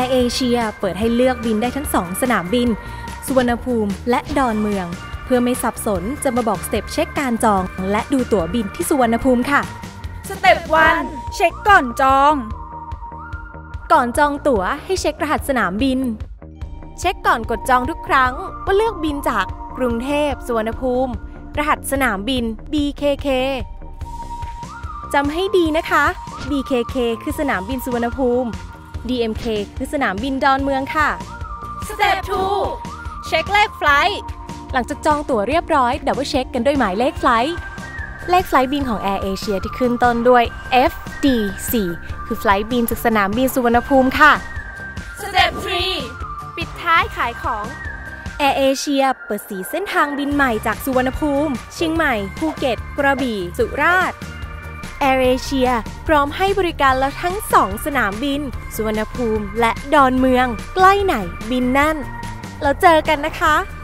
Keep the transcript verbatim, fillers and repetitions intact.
Air Asia เปิดให้เลือกบินได้ทั้งสองสนามบินสุวรรณภูมิและดอนเมืองเพื่อไม่สับสนจะมาบอกสเต็ปเช็คการจองและดูตั๋วบินที่สุวรรณภูมิค่ะสเต็ปวันเช็คก่อนจองก่อนจองตั๋วให้เช็ครหัสสนามบินเช็คก่อนกดจองทุกครั้งว่าเลือกบินจากกรุงเทพสุวรรณภูมิรหัสสนามบิน บี เค เค จำให้ดีนะคะ บี เค เค คือสนามบินสุวรรณภูมิ ดี เอ็ม เค คือสนามบินดอนเมืองค่ะสเต็ปสองเช็คเลขไฟล์หลังจากจองตั๋วเรียบร้อยดับเบิลเช็คกันด้วยหมายเลขไฟล์เลขไฟล์บินของ Air Asia ที่ขึ้นต้นด้วย เอฟ ดี สี่ คือไฟล์บินจากสนามบินสุวรรณภูมิค่ะสเต็ปสามปิดท้ายขายของ Air Asia เปิดสีเส้นทางบินใหม่จากสุวรรณภูมิเชียงใหม่ภูเก็ตกระบี่สุราษฎร์ Air Asia พร้อมให้บริการแล้วทั้งสองสนามบินสุวรรณภูมิและดอนเมืองใกล้ไหนบินนั่นแล้วเจอกันนะคะ